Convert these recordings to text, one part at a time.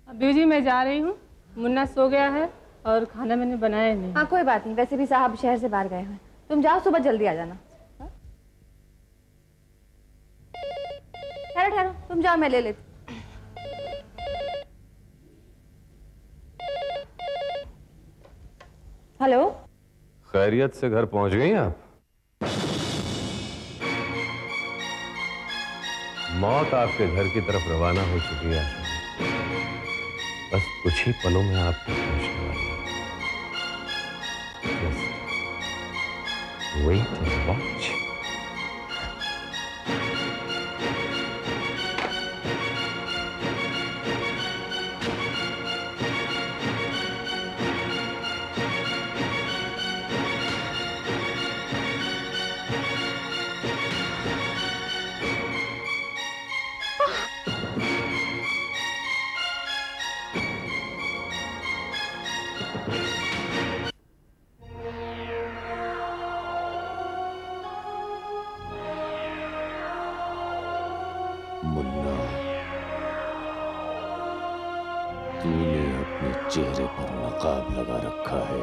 अभी जी मैं जा रही हूँ, मुन्ना सो गया है और खाना मैंने बनाया नहीं। हाँ कोई बात नहीं, वैसे भी साहब शहर से बाहर गए हैं। तुम जाओ, सुबह जल्दी आ जाना। ठहरो ठहरो, तुम जाओ, मैं ले लेती। हेलो, खैरियत से घर पहुंच गई आप? मौत आपके घर की तरफ रवाना हो चुकी है आशा। बस कुछ ही पलों में आप तक पहुंचने वाली है। Wait and watch. मुन्ना, तूने अपने चेहरे पर नकाब लगा रखा है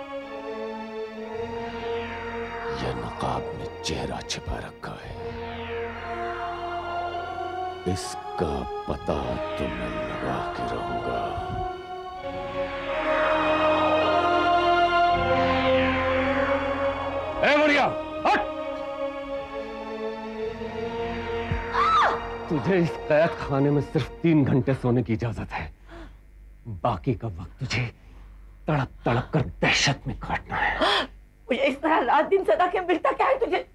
या नकाब में चेहरा छिपा रखा है, इसका पता तो मैं लगा के रहूंगा। ए मुड़िया, हट! तुझे इस कैद खाने में सिर्फ 3 घंटे सोने की इजाजत है। बाकी का वक्त तुझे तड़प तड़प कर दहशत में काटना है। मुझे इस तरह रात दिन सदा के मिलता क्या है तुझे?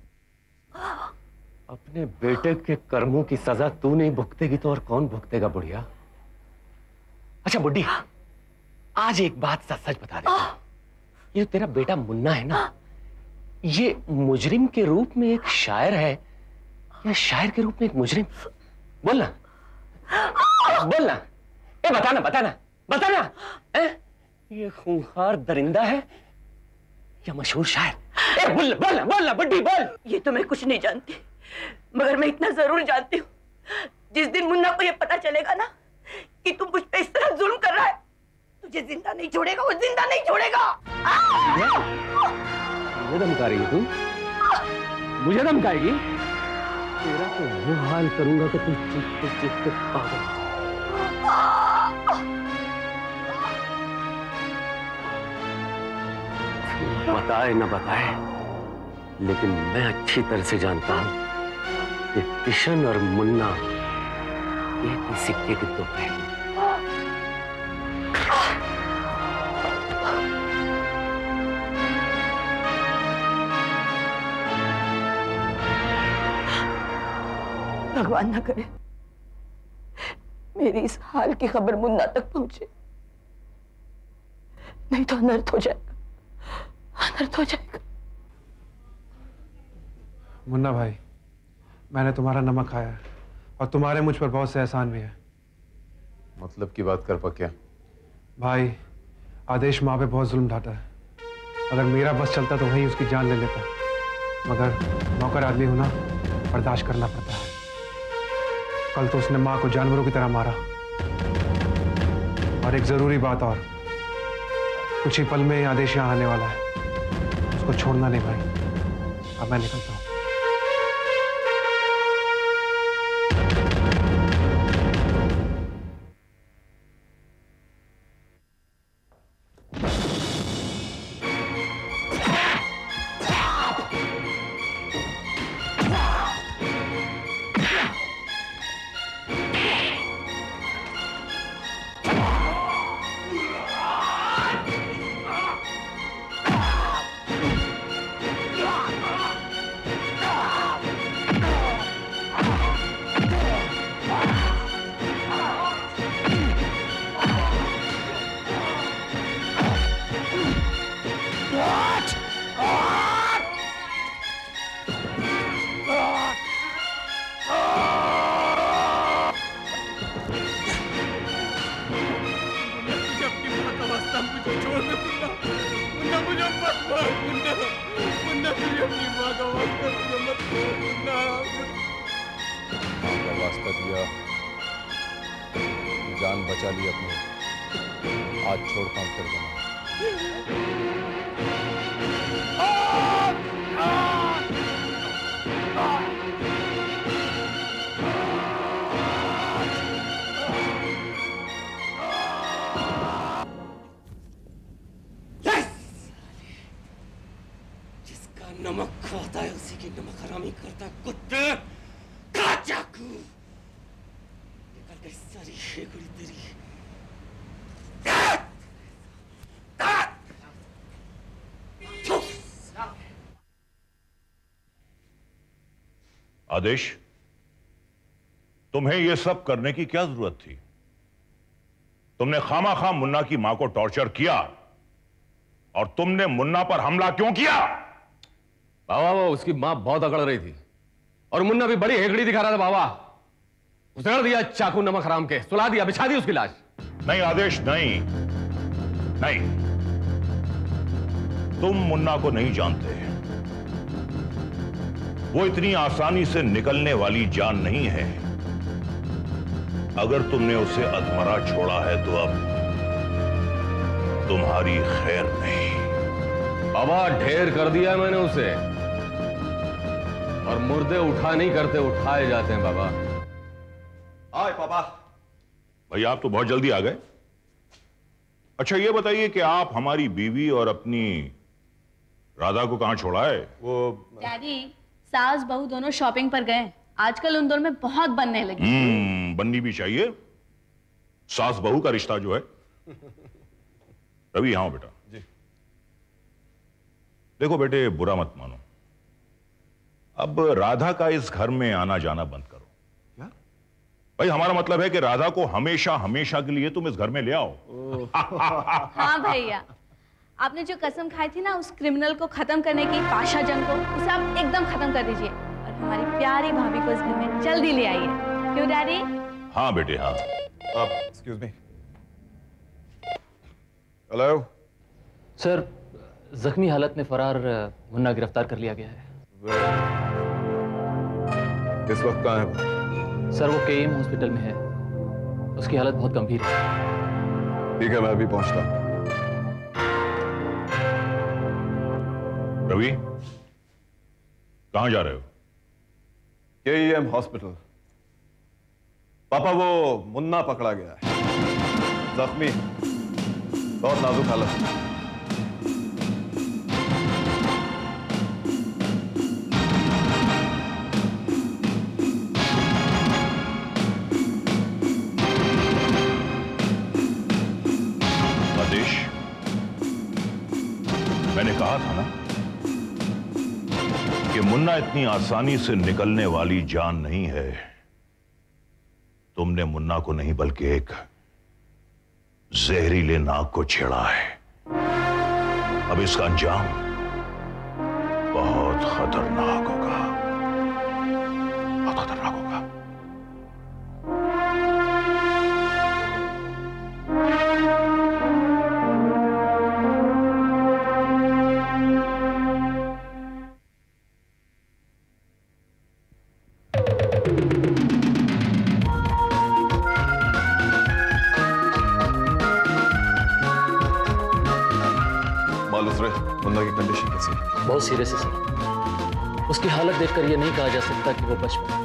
अपने बेटे के कर्मों की सजा तू नहीं भुगतेगी तो और कौन भुगतेगा बुढ़िया? अच्छा बुड्ढी, आज एक बात सच बता दे, ये तेरा बेटा मुन्ना है ना, ये मुजरिम के रूप में एक शायर है या शायर के रूप में एक मुजरिम? बोलना बोलना, ए बताना बताना बताना, ये खूंखार दरिंदा है या मशहूर शायर? ए बोल बोलना बोलना बुड्ढी बोल। ये तो मैं कुछ नहीं जानती, मगर मैं इतना जरूर जानती हूँ, जिस दिन मुन्ना को ये पता चलेगा ना कि तुम मुझ पे इस तरह जुल्म कर रहा है, तुझे जिंदा नहीं छोड़ेगा, वो जिंदा नहीं छोड़ेगा। मुझे धमका रही है तू? मुझे धमकाएगी? तेरा तो वो हाल करूंगा कि तू चीखते पागल। बताए न बताए, लेकिन मैं अच्छी तरह से जानता हूं कि किशन और मुन्ना एक ही सिक्के के दो पहलू। भगवान न करे मेरी इस हाल की खबर मुन्ना तक पहुंचे, नहीं तो अनर्थ हो जाएगा, अनर्थ हो जाएगा। मुन्ना भाई, मैंने तुम्हारा नमक खाया है और तुम्हारे मुझ पर बहुत से एहसान भी है। मतलब की बात कर पक्या? भाई, आदेश माँ पे बहुत जुल्म ढाता है। अगर मेरा बस चलता तो वही उसकी जान ले लेता, मगर नौकर आदमी हूं ना, बर्दाश्त करना पड़ता है। कल तो उसने माँ को जानवरों की तरह मारा। और एक जरूरी बात और, कुछ ही पल में आदेश यहाँ आने वाला है, उसको छोड़ना नहीं भाई। अब मैं निकलता हूँ। जान बचा ली अपनी, आज छोड़ता हूं फिर बना। जिसका नमक खाता है उसी की नमक हरामी करता है। कुत्ते का चाकू निकल गई सारी शेखुड़ी तेरी। आदेश, तुम्हें यह सब करने की क्या जरूरत थी? तुमने खामाखा मुन्ना की मां को टॉर्चर किया और तुमने मुन्ना पर हमला क्यों किया? बाबा वो उसकी मां बहुत अकड़ रही थी और मुन्ना भी बड़ी हेकड़ी दिखा रहा था। बाबा उसेड़ दिया चाकू नमक हराम के, सुला दिया, बिछा दी उसकी लाश। नहीं आदेश, नहीं नहीं, तुम मुन्ना को नहीं जानते। वो इतनी आसानी से निकलने वाली जान नहीं है। अगर तुमने उसे अधमरा छोड़ा है तो अब तुम्हारी खैर नहीं। बाबा ढेर कर दिया मैंने उसे, और मुर्दे उठा नहीं करते, उठाए जाते हैं बाबा। आए पापा। भाई आप तो बहुत जल्दी आ गए। अच्छा ये बताइए कि आप हमारी बीवी और अपनी राधा को कहां छोड़ा है? वो डैडी, सास बहू दोनों शॉपिंग पर गए। आजकल उन दोनों में बहुत बनने लगी। बननी भी चाहिए, सास बहू का रिश्ता जो है। रवि, यहाँ बेटा जी। देखो बेटे, बुरा मत मानो, अब राधा का इस घर में आना जाना बंद करो। क्या भाई? हमारा मतलब है कि राधा को हमेशा हमेशा के लिए तुम इस घर में ले आओ। हाँ भैया, आपने जो कसम खाई थी ना उस क्रिमिनल को खत्म करने की, पाशा जंग को, उसे आप एकदम खत्म कर दीजिए और हमारी प्यारी भाभी को इस घर में जल्दी ले आइए। क्यों डैडी? हाँ बेटे हाँ। Excuse me. हेलो सर, जख्मी हालत में फरार मुन्ना गिरफ्तार कर लिया गया है। इस वक्त कहाँ है वो? सर वो केएम हॉस्पिटल में है, उसकी हालत बहुत गंभीर है। ठीक है, मैं अभी पहुंचता हूं। रवि, कहां जा रहे हो? KEM hospital. पापा वो मुन्ना पकड़ा गया है, जख्मी, बहुत नाजुक हालत। आदेश, मैंने कहा था ना कि मुन्ना इतनी आसानी से निकलने वाली जान नहीं है। तुमने मुन्ना को नहीं बल्कि एक जहरीले नाग को छेड़ा है। अब इसका अंजाम बहुत खतरनाक होगा, बहुत खतरनाक होगा। मुन्ना की कंडीशन कैसी है? बहुत सीरियस है सर, उसकी हालत देखकर यह नहीं कहा जा सकता कि वो बच पाए।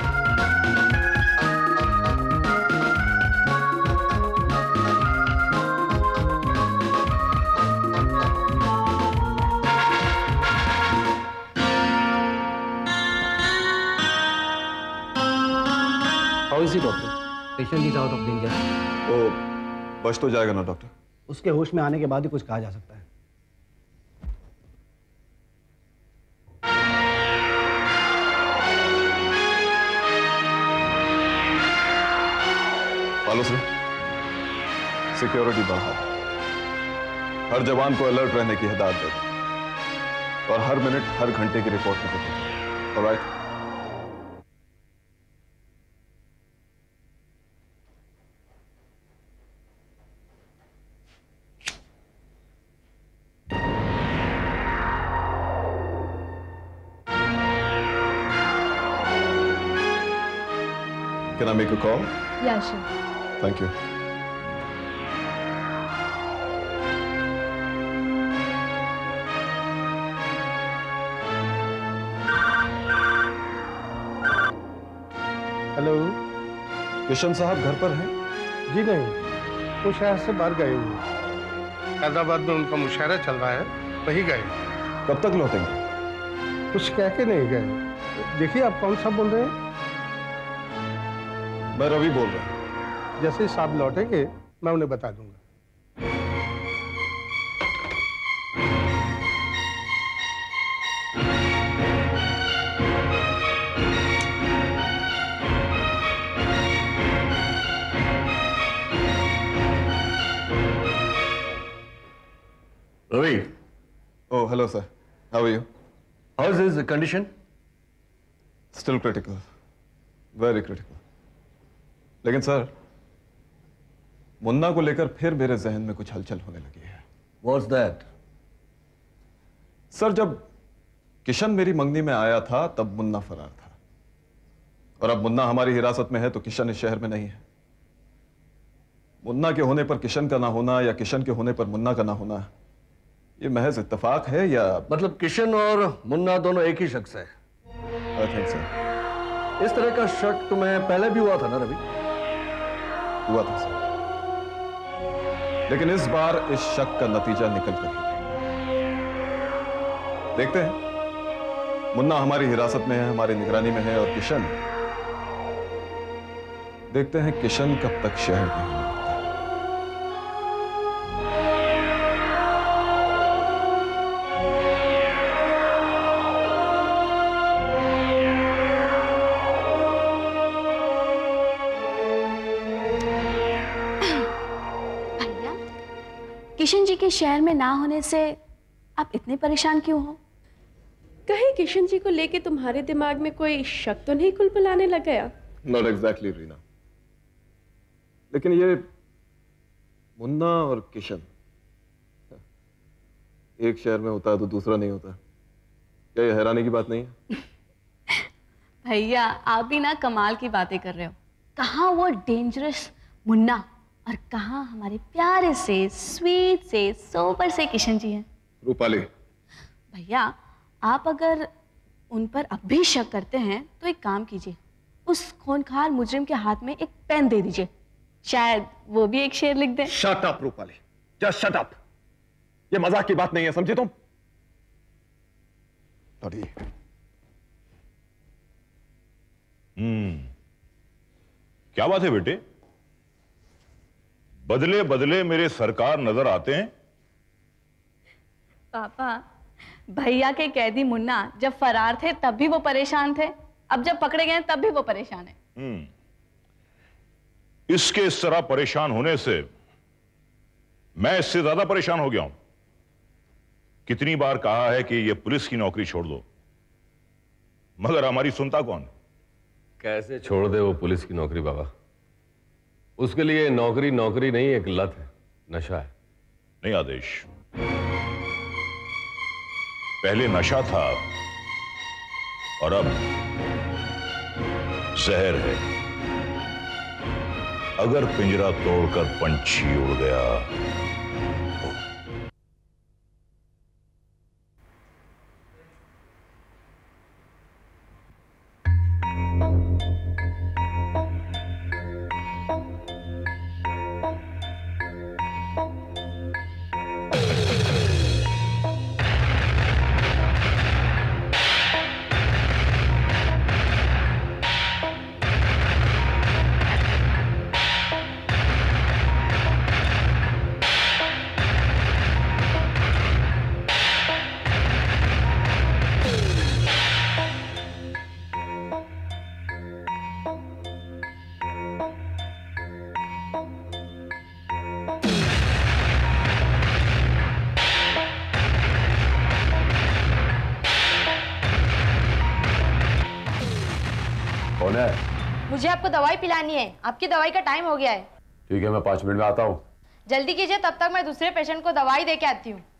How is he doctor? Patient is out of danger. वो बच तो जाएगा ना डॉक्टर? उसके होश में आने के बाद ही कुछ कहा जा सकता है। सिक्योरिटी बढ़ा, हर जवान को अलर्ट रहने की हिदायत दे दो और हर मिनट हर घंटे की रिपोर्ट में देते। Alright? Can I make a call? Yeah, sure. Thank you. Hello. Kishan साहब घर पर हैं? जी नहीं, वो शहर से बाहर गए हुए हैं। हैदराबाद में उनका मुशायरा चल रहा है, वही गए। कब तक लौटेंगे? कुछ कह के नहीं गए। देखिए आप कौन सा बोल रहे हैं? मैं रवि बोल रहा हूँ। जैसे ही साहब लौटेंगे मैं उन्हें बता दूंगा। Ravi. Oh, hello, sir. How are you? How is his condition? Still critical. Very critical. लेकिन सर, मुन्ना को लेकर फिर मेरे जहन में कुछ हलचल होने लगी है। What's that? सर, जब किशन मेरी मंगनी में आया था तब मुन्ना फरार था, और अब मुन्ना हमारी हिरासत में है तो किशन इस शहर में नहीं है। मुन्ना के होने पर किशन का ना होना या किशन के होने पर मुन्ना का ना होना, ये महज इत्तेफाक है या? मतलब किशन और मुन्ना दोनों एक ही शख्स है? I think sir. इस तरह का शक तुम्हें पहले भी हुआ था ना रवि? हुआ था सर, लेकिन इस बार इस शक का नतीजा निकल कर ही है। देखते हैं, मुन्ना हमारी हिरासत में है, हमारी निगरानी में है, और किशन, देखते हैं किशन कब तक शहर में है। किशन जी के शहर में ना होने से आप इतने परेशान क्यों हो? कहीं किशन जी को लेके तुम्हारे दिमाग में कोई शक तो नहीं कुलबुलाने लग गया? Not exactly, Reena. लेकिन ये मुन्ना और किशन एक शहर में होता है तो दूसरा नहीं होता, क्या ये हैरानी की बात नहीं है? भैया आप भी ना कमाल की बातें कर रहे हो। कहाँ वो डेंजरस मुन्ना और कहाँ हमारे प्यारे से, स्वीट से, सोबर से किशन जी हैं। रूपाली, भैया आप अगर उन पर अब भी शक करते हैं तो एक काम कीजिए, उस खूंखार मुजरिम के हाथ में एक पेन दे दीजिए, शायद वो भी एक शेर लिख दे। Shut up Rupali, just shut up. ये मजाक की बात नहीं है, समझे तुम? क्या बात है बेटे? बदले बदले मेरे सरकार नजर आते हैं। पापा, भैया के कैदी मुन्ना जब फरार थे तब भी वो परेशान थे, अब जब पकड़े गए तब भी वो परेशान है। इसके इस तरह परेशान होने से मैं इससे ज्यादा परेशान हो गया हूं। कितनी बार कहा है कि ये पुलिस की नौकरी छोड़ दो, मगर हमारी सुनता कौन? कैसे छोड़ दे वो पुलिस की नौकरी बाबा? उसके लिए नौकरी नौकरी नहीं, एक लत है, नशा है। नहीं आदेश, पहले नशा था और अब जहर है। अगर पिंजरा तोड़कर पंछी उड़ गया कौन है? मुझे आपको दवाई पिलानी है, आपकी दवाई का टाइम हो गया है। ठीक है, मैं 5 मिनट में आता हूँ। जल्दी कीजिए, तब तक मैं दूसरे पेशेंट को दवाई दे के आती हूँ।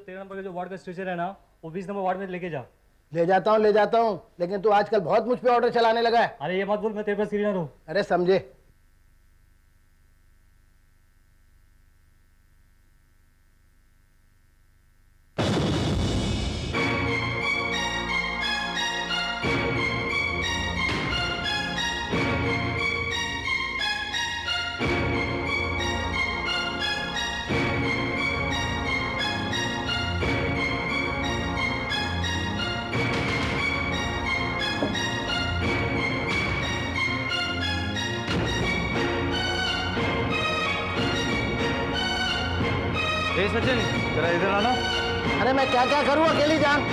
13 नंबर का जो वार्ड का स्ट्रेचर है ना, वो 20 नंबर वार्ड में लेके जा। ले जाता हूँ, लेकिन तू आजकल बहुत मुझ पे ऑर्डर चलाने लगा है। अरे ये मत बोल, मैं तेरे पास सीनियर हूँ। अरे समझे। सचिन, जरा इधर आना। अरे मैं क्या क्या करूँ अकेली जान।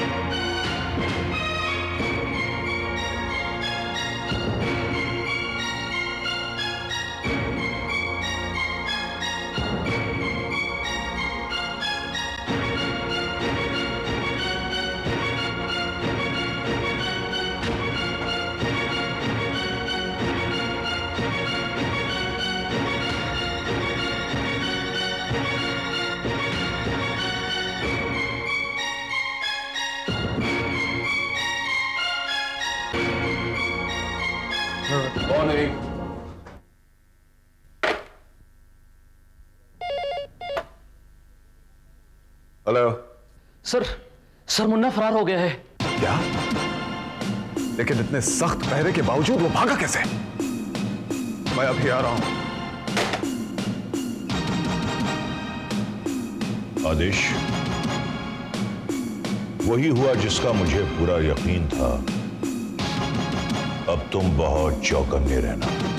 मॉर्निंग। हेलो सर मुन्ना फरार हो गया है। क्या? लेकिन इतने सख्त पहरे के बावजूद वो भागा कैसे? मैं अभी आ रहा हूं। आदेश, वही हुआ जिसका मुझे पूरा यकीन था। अब तुम बहुत चौकन्ने रहना।